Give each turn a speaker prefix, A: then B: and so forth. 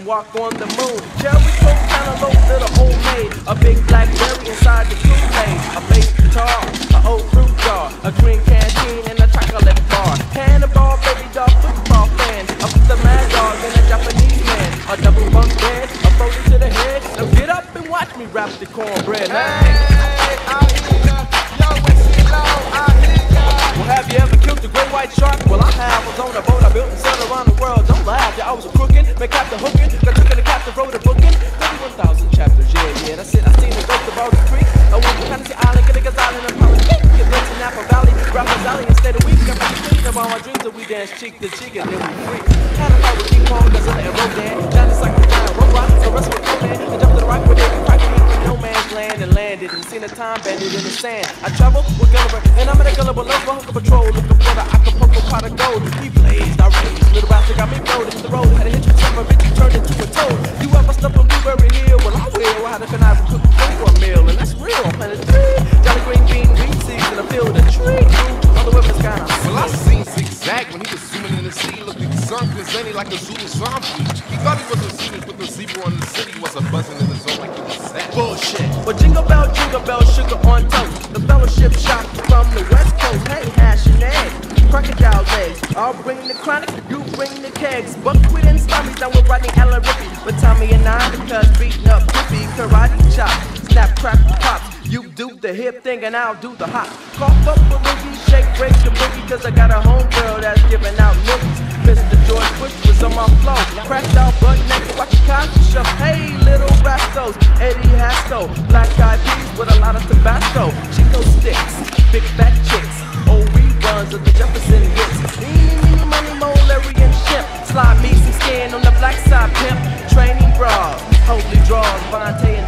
A: walk on the moon. Cherry Coke, cantaloupe, little old maid. A big black berry inside the Kool-Aid. A bass guitar, an old fruit jar, a green canteen, and a chocolate bar. Cannonball, baby doll, football fan. I put the mad dog in a Japanese man. A double bunk bed, a photo to the head. Now get up and watch me wrap the cornbread. Well, have you ever killed a great white shark? Well, I have. I was on a boat I built and sailed around the world. Don't laugh, yeah, I was a crookin', made captain hookin', got took in the captain, wrote a bookin'. 31,000 chapters, yeah, that's it. I seen the ghost of Boulder Creek. I went to Tennessee Island, get a gazelle and a pirate kick. Get rich in Napa Valley, Rapper Valley, and stay the week. I'm pretty clean about my dreams that we dance cheek to cheek and then we freak. Had a fight with King Kong, Godzilla, and Rodan. Johnny Cycle, giant robot, so rest with no man. I jumped to the rock where they can crack me from no man's land and landed. And seen a time bandit in the sand. I travel with Gulliver, and I'm in a gullible lover, hook of patrol, looking for the Acapulco pot of gold. He blazed, I raged, little bastard got me rolled into the road. Had a hitch with some bitch, turned into a toad. You ever stuff on Blueberry Hill? Well, I will. I had a connive and cook for a meal, and that's real. I'm Planet 3, Jolly Green Bean, weed seeds, and I feel the tree. All the weapons kinda.
B: Well, I seen Zigzag when he was swimming in the sea, looking sunken, zany like a Zulu zombie. He thought he was a student, but the zebra in the city was a buzzing in the zone like he was sad.
A: Bullshit. Well, jingle bell, sugar on toast. The fellowship shop from the West Coast. Hey, hash and eggs, crocodile legs. I'll bring the chronic, you bring the kegs. Buckwheat and Stommies down with Rodney Allen Rippy. But Tommy and I, because beating up Rippy, karate chop, snap, crack, pops. You do the hip thing and I'll do the hop. Cough up a boogie, shake, break the boogie, cause I got a homegirl that's giving out nookies. Mr. George Bush was on my flow. Cracked out butt naked, watch the Cosby Show. Hey, little rascals, Eddie Hasto. Black eyed peas with a lot of Tabasco. Chico sticks, big fat chicks. Old reruns of the Jefferson hits. Eeny, money, mole, Larry and Shemp. Slide me some skin on the black side, pimp. Training bras, holy draws, Vontae and